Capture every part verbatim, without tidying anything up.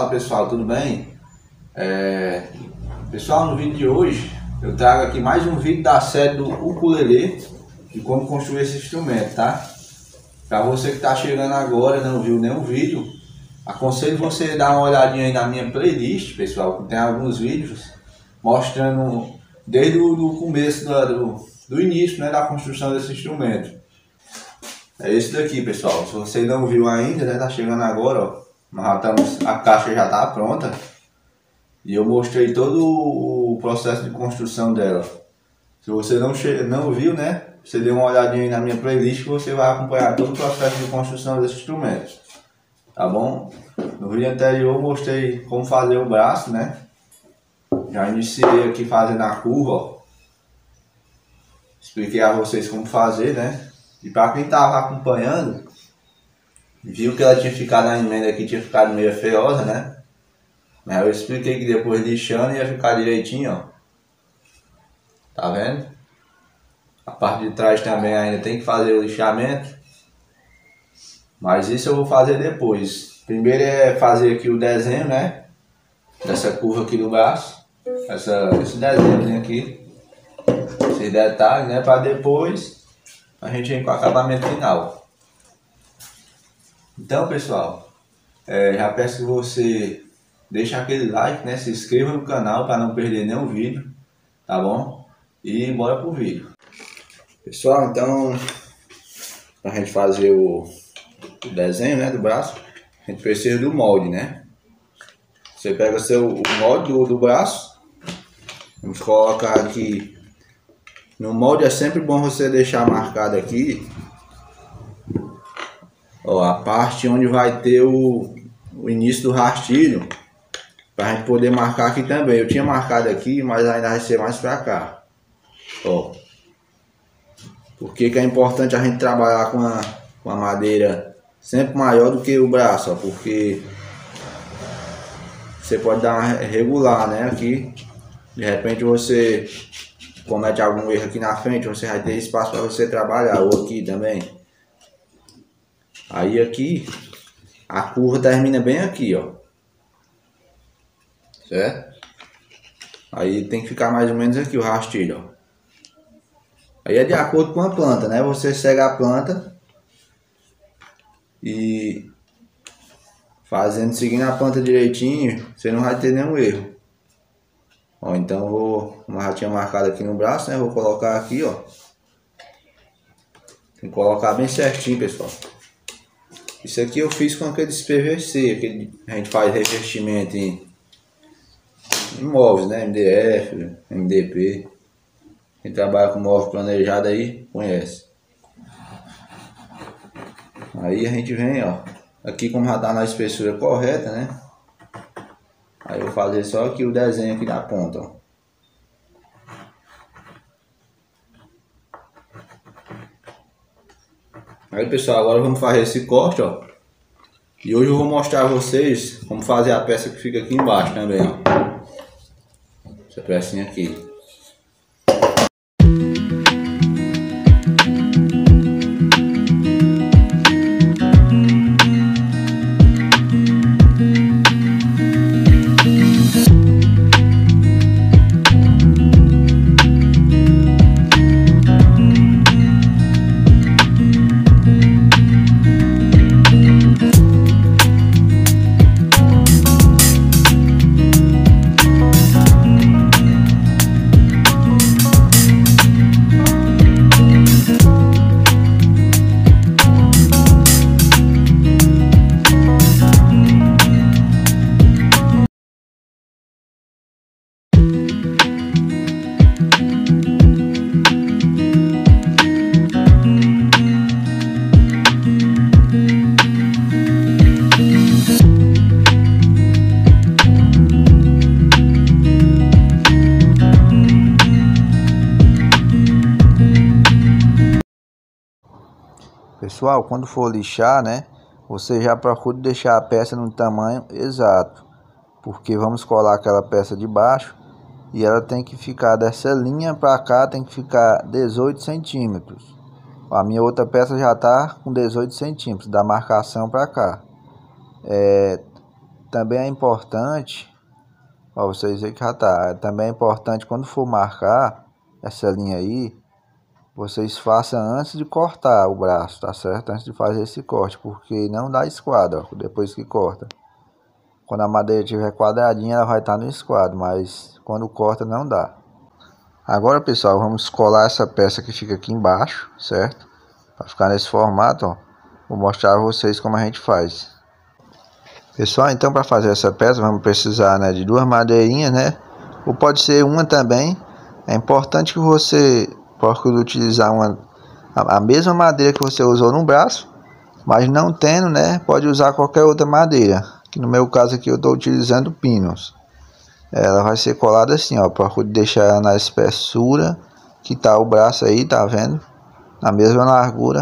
Fala pessoal, tudo bem? É... Pessoal, no vídeo de hoje eu trago aqui mais um vídeo da série do ukulele de como construir esse instrumento, tá? Para você que está chegando agora e não viu nenhum vídeo, aconselho você dar uma olhadinha aí na minha playlist, pessoal, que tem alguns vídeos mostrando desde o do começo do, do, do início, né, da construção desse instrumento. É esse daqui, pessoal. Se você não viu ainda, né, tá chegando agora, ó, nós já estamos, a caixa já está pronta e eu mostrei todo o processo de construção dela. Se você não, não viu, né, você dê uma olhadinha aí na minha playlist que você vai acompanhar todo o processo de construção desse instrumento, tá bom? No vídeo anterior eu mostrei como fazer o braço, né? Já iniciei aqui fazendo a curva, ó. Expliquei a vocês como fazer, né? E para quem estava acompanhando, viu que ela tinha ficado, a emenda aqui tinha ficado meio feiosa, né? Mas eu expliquei que depois lixando ia ficar direitinho, ó. Tá vendo? A parte de trás também ainda tem que fazer o lixamento. Mas isso eu vou fazer depois. Primeiro é fazer aqui o desenho, né? Dessa curva aqui do braço. Essa, esse desenho aqui. Esses detalhes, né? Para depois a gente ir com o acabamento final. Então, pessoal, é, já peço que você deixe aquele like, né? Se inscreva no canal para não perder nenhum vídeo, tá bom? E bora pro vídeo. Pessoal, então, para a gente fazer o, o desenho, né, do braço, a gente precisa do molde, né? Você pega seu, o molde do, do braço, vamos colocar aqui. No molde é sempre bom você deixar marcado aqui, ó, a parte onde vai ter o, o início do rastilho, para a gente poder marcar aqui também. Eu tinha marcado aqui, mas ainda vai ser mais para cá, ó. Por que que é importante a gente trabalhar com a, com a madeira sempre maior do que o braço, ó, porque você pode dar uma regular, né, aqui. De repente você comete algum erro aqui na frente, você vai ter espaço para você trabalhar, ou aqui também. Aí aqui, a curva termina bem aqui, ó. Certo? Aí tem que ficar mais ou menos aqui o rastilho, ó. Aí é de acordo com a planta, né? Você segue a planta e fazendo, seguindo a planta direitinho, você não vai ter nenhum erro. Ó, então eu vou, como eu já tinha marcado aqui no braço, né? Vou colocar aqui, ó. Tem que colocar bem certinho, pessoal. Isso aqui eu fiz com aqueles P V C, aquele a gente faz revestimento em, em móveis, né? M D F, M D P. Quem trabalha com móvel planejado aí conhece. Aí a gente vem, ó. Aqui como já tá na espessura correta, né? Aí eu vou fazer só aqui o desenho aqui da ponta, ó. Aí pessoal, agora vamos fazer esse corte, ó. E hoje eu vou mostrar a vocês como fazer a peça que fica aqui embaixo também, ó. Essa pecinha aqui. Pessoal, quando for lixar, né, você já procura deixar a peça no tamanho exato, porque vamos colar aquela peça de baixo e ela tem que ficar dessa linha para cá, tem que ficar dezoito centímetros. A minha outra peça já está com dezoito centímetros da marcação para cá. É, também é importante, ó, vocês veem que já tá, também é importante quando for marcar essa linha aí, vocês façam antes de cortar o braço, tá certo? Antes de fazer esse corte, porque não dá esquadro, ó, depois que corta. Quando a madeira estiver quadradinha, ela vai estar no esquadro, mas quando corta não dá. Agora, pessoal, vamos colar essa peça que fica aqui embaixo, certo? Para ficar nesse formato, ó. Vou mostrar a vocês como a gente faz. Pessoal, então para fazer essa peça vamos precisar, né, de duas madeirinhas, né? Ou pode ser uma também. É importante que você procure utilizar uma, a, a mesma madeira que você usou no braço, mas não tendo, né, pode usar qualquer outra madeira. Que no meu caso aqui eu estou utilizando pinos. Ela vai ser colada assim, ó. Procure deixar ela na espessura que tá o braço aí, tá vendo? Na mesma largura.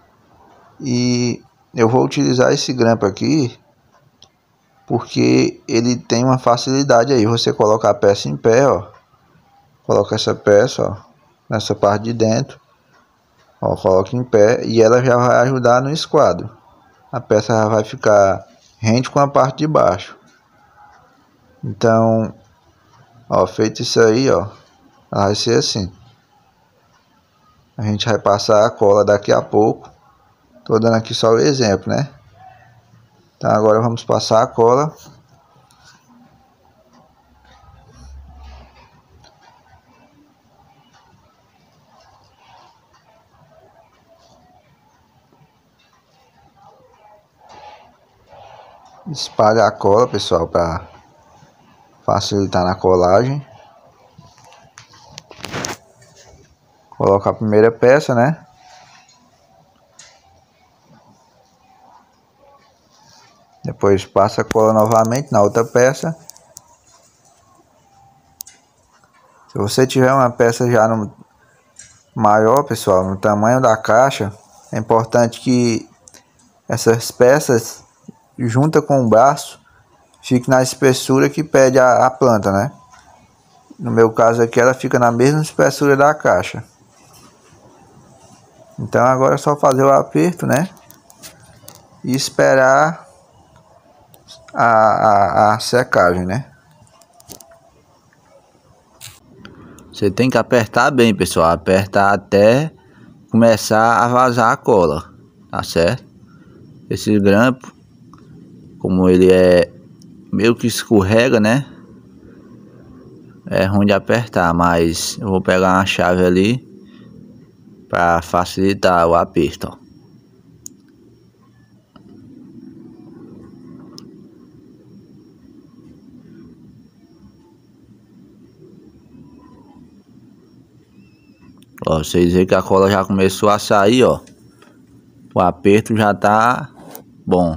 E eu vou utilizar esse grampo aqui porque ele tem uma facilidade aí. Você coloca a peça em pé, ó. Coloca essa peça, ó, nessa parte de dentro. Ó, coloca em pé e ela já vai ajudar no esquadro. A peça já vai ficar rente com a parte de baixo. Então, ó, feito isso aí, ó, vai ser assim. A gente vai passar a cola daqui a pouco. Tô dando aqui só o exemplo, né? Então agora vamos passar a cola. Espalha a cola, pessoal, para facilitar na colagem. Coloca a primeira peça, né? Depois passa a cola novamente na outra peça. Se você tiver uma peça já no maior, pessoal, no tamanho da caixa, é importante que essas peças, junta com o braço, fique na espessura que pede a, a planta, né? No meu caso aqui, ela fica na mesma espessura da caixa. Então agora é só fazer o aperto, né? E esperar a, a, a secagem, né? Você tem que apertar bem, pessoal. Apertar até começar a vazar a cola, tá certo? Esse grampo, como ele é meio que escorrega, né? É ruim de apertar, mas eu vou pegar uma chave ali para facilitar o aperto, ó. Ó, vocês veem que a cola já começou a sair, ó. O aperto já tá bom.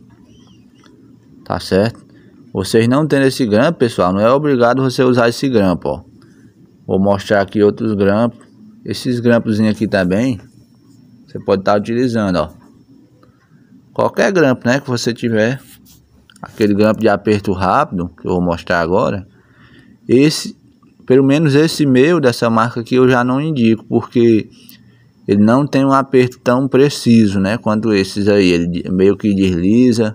Tá certo? Vocês não tendo esse grampo, pessoal, não é obrigado você usar esse grampo, ó. Vou mostrar aqui outros grampos. Esses grampos aqui também, você pode estar utilizando, ó. Qualquer grampo, né, que você tiver. Aquele grampo de aperto rápido, que eu vou mostrar agora. Esse, pelo menos esse meu, dessa marca aqui, eu já não indico, porque ele não tem um aperto tão preciso, né, quanto esses aí. Ele meio que desliza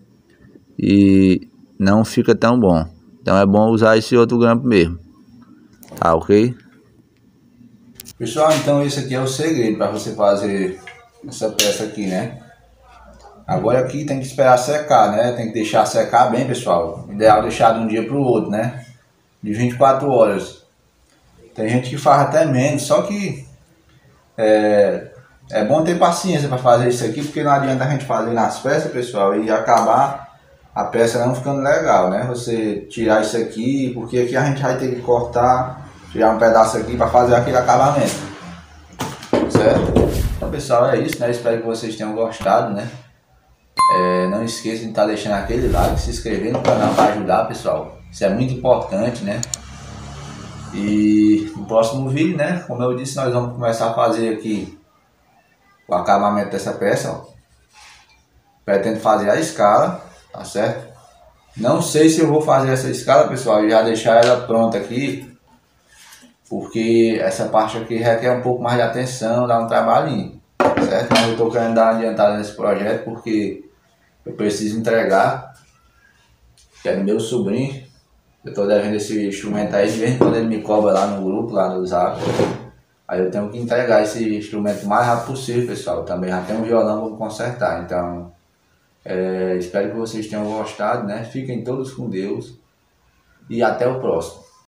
e não fica tão bom. Então é bom usar esse outro grampo mesmo. Tá, ok? Pessoal, então esse aqui é o segredo para você fazer essa peça aqui, né? Agora aqui tem que esperar secar, né? Tem que deixar secar bem, pessoal. Ideal é deixar de um dia para o outro, né? De vinte e quatro horas. Tem gente que faz até menos, só que é, é bom ter paciência para fazer isso aqui, porque não adianta a gente fazer nas peças, pessoal, e acabar a peça não ficando legal, né? Você tirar isso aqui, porque aqui a gente vai ter que cortar, tirar um pedaço aqui para fazer aquele acabamento, certo? Então, pessoal, é isso, né? Espero que vocês tenham gostado, né? É, não esqueça de estar deixando aquele like, se inscrever no canal para ajudar, pessoal. Isso é muito importante, né? E no próximo vídeo, né? Como eu disse, nós vamos começar a fazer aqui o acabamento dessa peça, ó. Pretendo fazer a escala, tá certo? Não sei se eu vou fazer essa escala, pessoal, e já deixar ela pronta aqui, porque essa parte aqui requer um pouco mais de atenção, dá um trabalhinho, certo? Mas eu tô querendo dar uma adiantada nesse projeto porque eu preciso entregar que é do meu sobrinho. Eu tô devendo esse instrumento aí, de vez em quando ele me cobra lá no grupo, lá no Zap. Aí eu tenho que entregar esse instrumento o mais rápido possível, pessoal. Também já tem um violão, vamos consertar. Então, é, espero que vocês tenham gostado, né? Fiquem todos com Deus e até o próximo.